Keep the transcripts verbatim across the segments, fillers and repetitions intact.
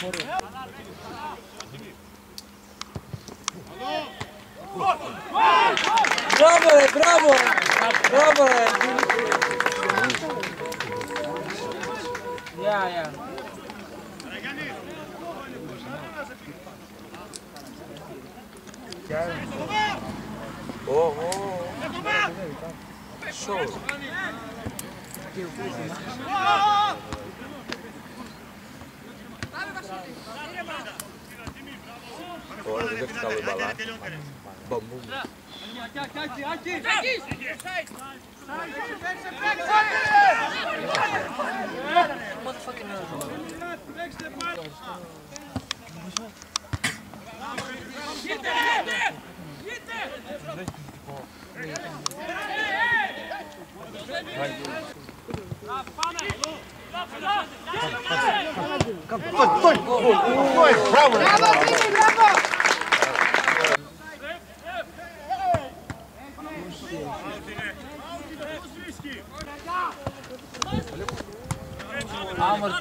Μπράβο ρε, μπράβο! Μπράβο ρε! Γεια, γεια. Ω, ω. Σορ. Τώρα δεν δέχτηκα άλλο η μπαλά. Μπαμπούμ. Μπράβο! Άμορφα.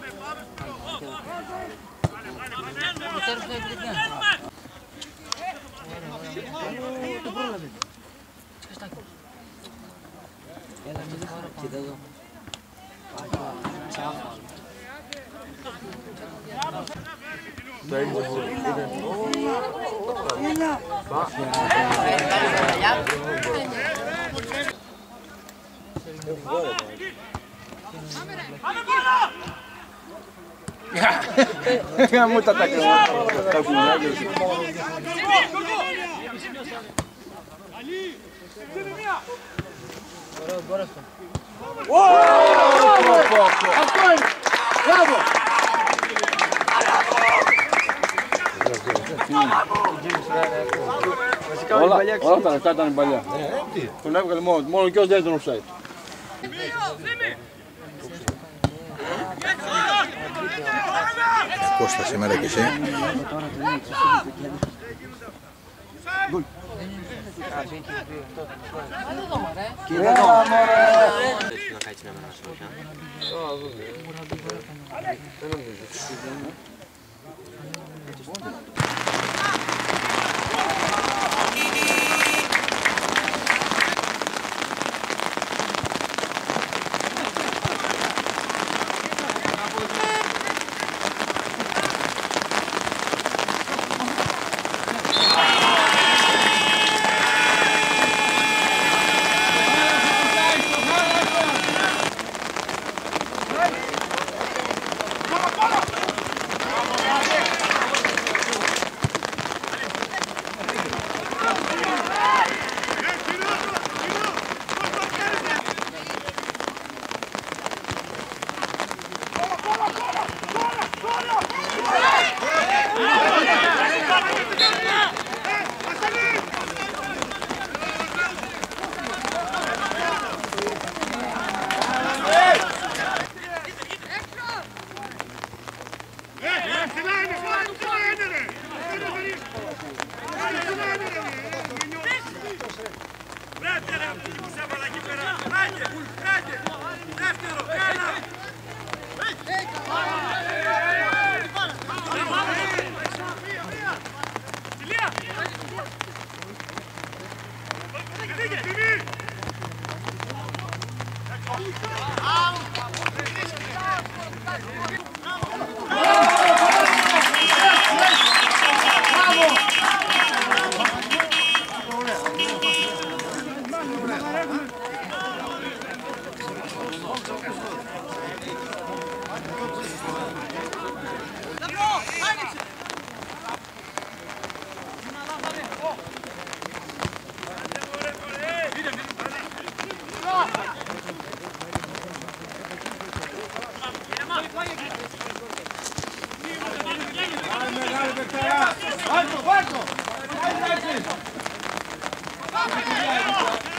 Κοίτα εδώ. Γαμώ τα τάκια. Τα πουλάκια σου. Ωραίο, μπόρεσα. Αυτό είναι! Μπράβο! Όλα, όλα τα λεφτά ήταν παλιά. Τον έβγαλε μόνο, μόνο και ως δεν ήταν offside. Κώστα σήμερα και εσύ. Κοίτα εδώ. Να κάτσει να περάσει όχι. Δεν νομίζω. Βάρκο, βάρκο!